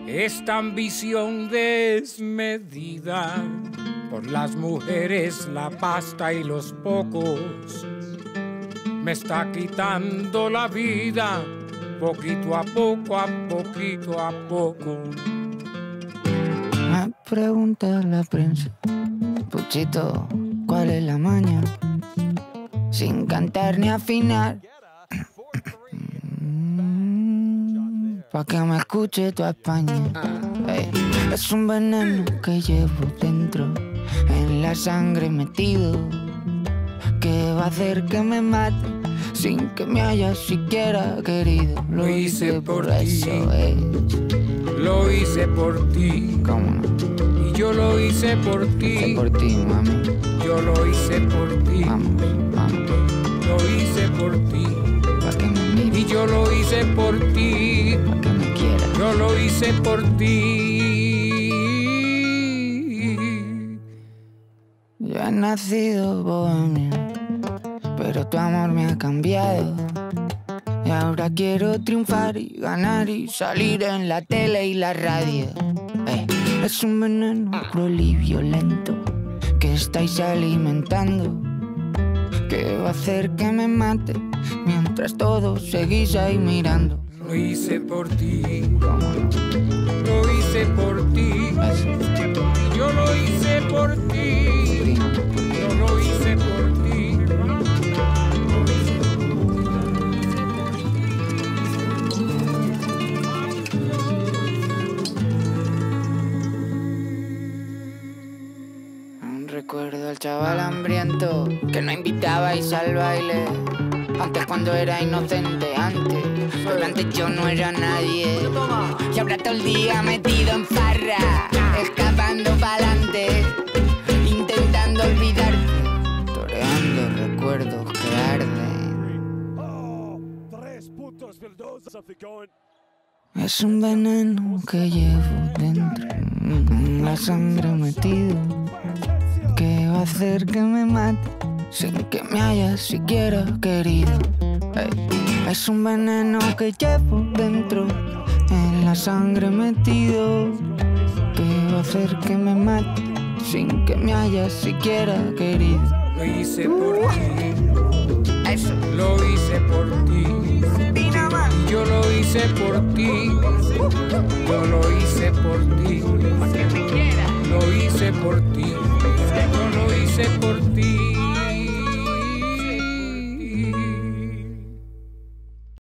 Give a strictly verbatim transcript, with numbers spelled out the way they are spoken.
Esta ambición desmedida por las mujeres, la pasta y los pocos me está quitando la vida, poquito a poco, a poquito a poco. Me pregunta la prensa, Puchito, ¿cuál es la maña? Sin cantar ni afinar, pa' que me escuche toda España. Hey, es un veneno que llevo dentro, en la sangre metido, que va a hacer que me mate sin que me haya siquiera querido. Lo, Lo hice, hice por, por eso, eh. Lo hice por ti. ¿Cómo no? Y yo lo hice por ti. Hice por ti, mami. Yo lo hice por ti. Vamos, vamos. Lo hice por ti. Pa' que me mire. Y yo lo hice por ti. Pa' que me quiera. Yo lo hice por ti. Yo he nacido bohemio, pero tu amor me ha cambiado. Y ahora quiero triunfar y ganar y salir en la tele y la radio. Hey, es un veneno cruel y violento que estáis alimentando, que va a hacer que me mate mientras todos seguís ahí mirando. Lo hice por ti. ¿Cómo no? Lo hice por ti. Eso. Y yo lo hice por ti. Yo lo hice por ti. Recuerdo al chaval hambriento que no invitabais al baile. Antes cuando era inocente, antes. Pero antes yo no era nadie. Y ahora todo el día metido en farra, escapando pa'lante, intentando olvidar, toreando recuerdos que arden. Es un veneno que llevo dentro, en la sangre metido, que va a hacer que me mate sin que me hayas siquiera querido. Hey. Es un veneno que llevo dentro, en la sangre metido, que va a hacer que me mate sin que me hayas siquiera querido. Lo hice por ti. Eso. Lo hice por ti. Y yo lo hice por ti. Yo lo hice por ti. Lo hice por ti. Yo lo hice por ti.